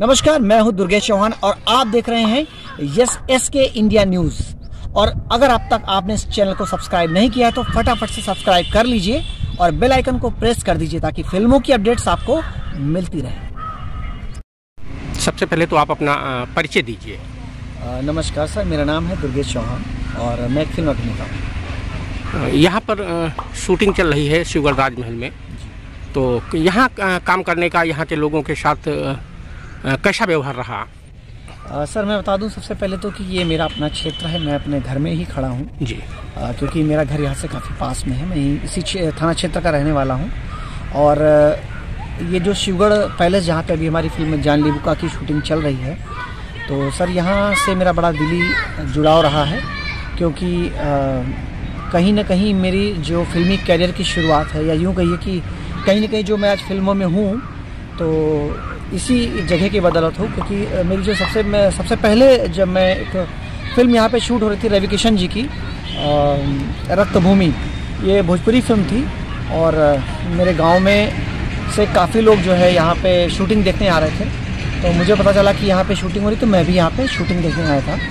नमस्कार, मैं हूं दुर्गेश चौहान और आप देख रहे हैं SK इंडिया न्यूज। और अगर अब तक आपने इस चैनल को सब्सक्राइब नहीं किया है तो फटाफट से सब्सक्राइब कर लीजिए और बेल आइकन को प्रेस कर दीजिए ताकि फिल्मों की अपडेट्स आपको मिलती रहे। सबसे पहले तो आप अपना परिचय दीजिए। नमस्कार सर, मेरा नाम है दुर्गेश चौहान और मैं एक फिल्म अभिनेता हूँ। यहाँ पर शूटिंग चल रही है शिवगढ़ राजमहल में, तो यहाँ काम करने का यहाँ के लोगों के साथ कैसा व्यवहार रहा? सर मैं बता दूं सबसे पहले तो कि ये मेरा अपना क्षेत्र है, मैं अपने घर में ही खड़ा हूँ जी। क्योंकि मेरा घर यहाँ से काफ़ी पास में है, मैं इसी थाना क्षेत्र का रहने वाला हूँ। और ये जो शिवगढ़ पैलेस जहाँ पे अभी हमारी फिल्म जान ली की शूटिंग चल रही है, तो सर यहाँ से मेरा बड़ा दिली जुड़ाव रहा है क्योंकि कहीं ना कहीं मेरी जो फिल्मी कैरियर की शुरुआत है, या यूँ कहिए कि कहीं ना कहीं जो मैं आज फिल्मों में हूँ तो इसी जगह की बदौलत हो। क्योंकि मेरी जो सबसे पहले जब मैं एक फिल्म यहाँ पे शूट हो रही थी रवि किशन जी की रक्तभूमि, ये भोजपुरी फिल्म थी और मेरे गांव में से काफ़ी लोग जो है यहाँ पे शूटिंग देखने आ रहे थे, तो मुझे पता चला कि यहाँ पे शूटिंग हो रही, तो मैं भी यहाँ पे शूटिंग देखने आया था।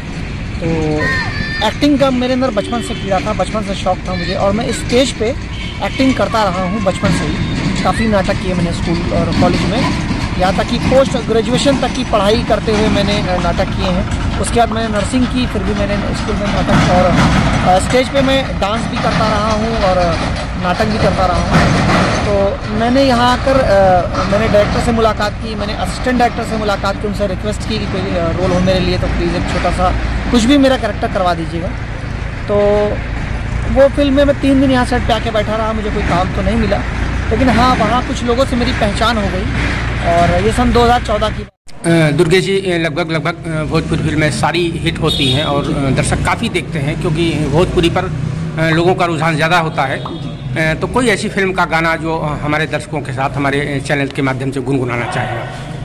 तो एक्टिंग का मेरे अंदर बचपन से कीड़ा था, बचपन से शौक़ था मुझे और मैं स्टेज पे एक्टिंग करता रहा हूँ बचपन से ही। काफ़ी नाटक किए मैंने स्कूल और कॉलेज में, यहाँ तक कि पोस्ट ग्रेजुएशन तक की पढ़ाई करते हुए मैंने नाटक किए हैं। उसके बाद मैंने नर्सिंग की, फिर भी मैंने स्कूल में नाटक और स्टेज पे मैं डांस भी करता रहा हूँ और नाटक भी करता रहा हूँ। तो मैंने यहाँ आकर मैंने डायरेक्टर से मुलाकात की, मैंने असिस्टेंट डायरेक्टर से मुलाकात की, उनसे रिक्वेस्ट की कि कोई रोल हो मेरे लिए तो प्लीज़ एक छोटा सा कुछ भी मेरा कैरेक्टर करवा दीजिएगा। तो वो फिल्म में मैं 3 दिन यहाँ सेट पे आके बैठा रहा, मुझे कोई काम तो नहीं मिला, लेकिन हाँ वहाँ कुछ लोगों से मेरी पहचान हो गई और ये सन 2014 की। दुर्गेश जी, लगभग भोजपुरी फिल्में सारी हिट होती हैं और दर्शक काफ़ी देखते हैं क्योंकि भोजपुरी पर लोगों का रुझान ज़्यादा होता है। तो कोई ऐसी फिल्म का गाना जो हमारे दर्शकों के साथ हमारे चैनल के माध्यम से गुनगुनाना चाहेगा?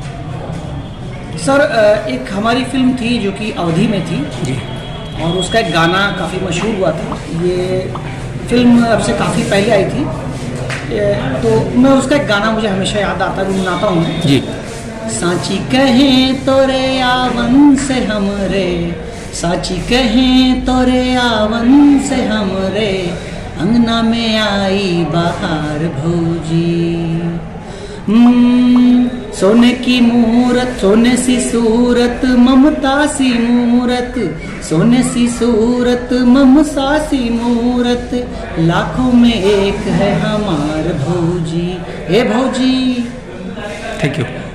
सर एक हमारी फिल्म थी जो कि अवधि में थी जी, और उसका एक गाना काफ़ी मशहूर हुआ था। ये फिल्म अब से काफ़ी पहले आई थी, तो मैं उसका एक गाना मुझे हमेशा याद आता है, गुनगुनाता हूँ जी। साची कहें तोरे आवन से हमरे, साची कहें तोरे आवन से हमरे, अंगना में आई बहार भौजी। सोने की मूरत, सोने सी सूरत, ममता सी मूरत, सोने सी सूरत, ममता सी मूरत, लाखों में एक है हमार भौजी। हे भौजी। Thank you.